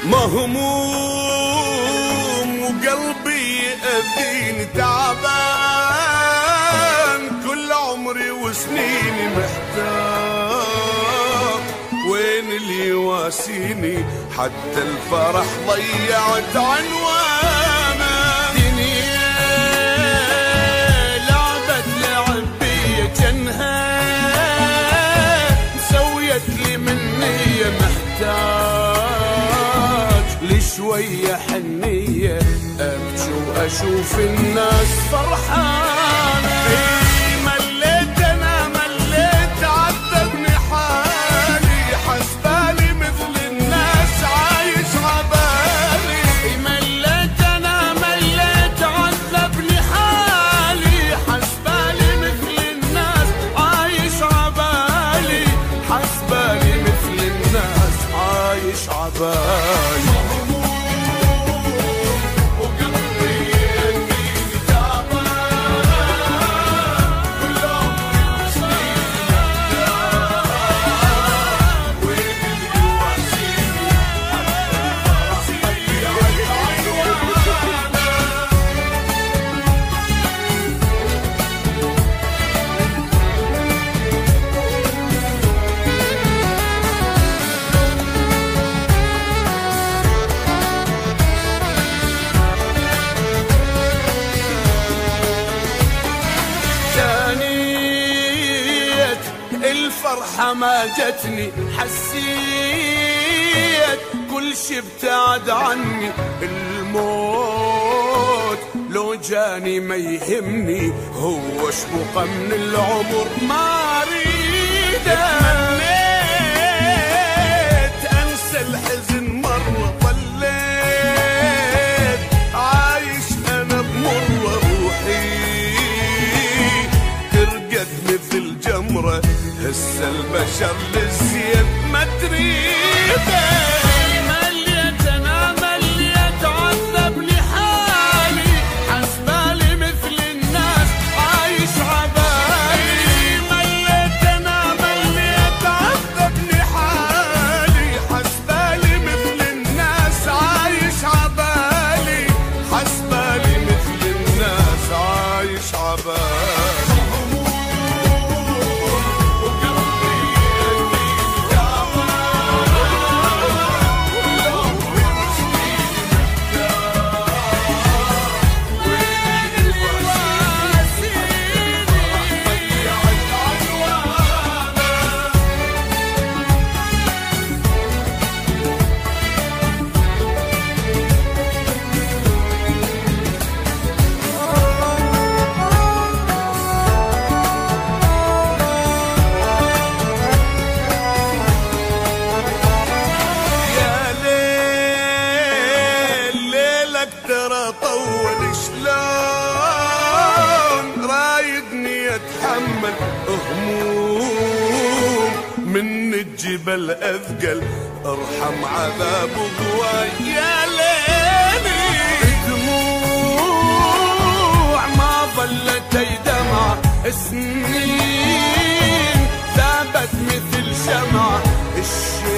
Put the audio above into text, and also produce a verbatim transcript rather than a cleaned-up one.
مهموم وقلبي يأذيني تعبان، كل عمري وسنيني محتار، وين اللي يواسيني؟ حتى الفرح ضيعت عنوانه. دنيا لعبت لعب بيا جنها، مسويت لي منية محتاج لشوية حنية، أبكي وأشوف الناس فرحانة. مليت أنا مليت عذبني حالي، حسبالي مثل الناس عايش عبالي. مليت أنا مليت عذبني حالي، حسبالي مثل الناس عايش عبالي، حسبالي مثل الناس عايش عبالي. الفرحة ما جتني، حسيت كل شي ابتعد عني. الموت لو جاني ما يهمني، هو شبقة من العمر ما اريده. تمنيت انسى الحزن مرة، ظليت عايش انا بمرة، روحي ترقد مثل جمرة، هسه البشر للزين ما تريده. مليت انا مليت عذبني حالي، حسبالي مثل الناس عايش عبالي. مليت انا مليت عذبني حالي، حسبالي مثل الناس عايش عبالي، حسبالي مثل الناس عايش عبالي. طول شلون رايدني اتحمل هموم من الجبل اثقل، ارحم عذاب ضواي يا ليلي. دموع ما ظلت اي دمعة، سنين ثابت مثل شمعة،